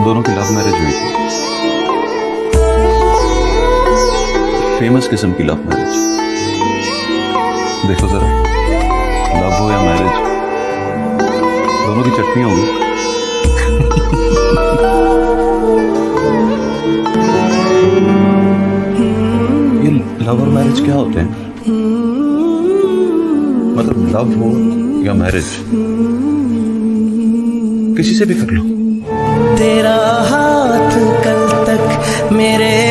दोनों की love marriage हुई थी, फेमस किस्म की लव मैरिज। देखो जरा, लव हो या मैरिज, दोनों की चटनी होगी। ये लव और मैरिज क्या होते हैं? मतलब लव हो या मैरिज, किसी से भी कर लो। तेरा हाथ कल तक मेरे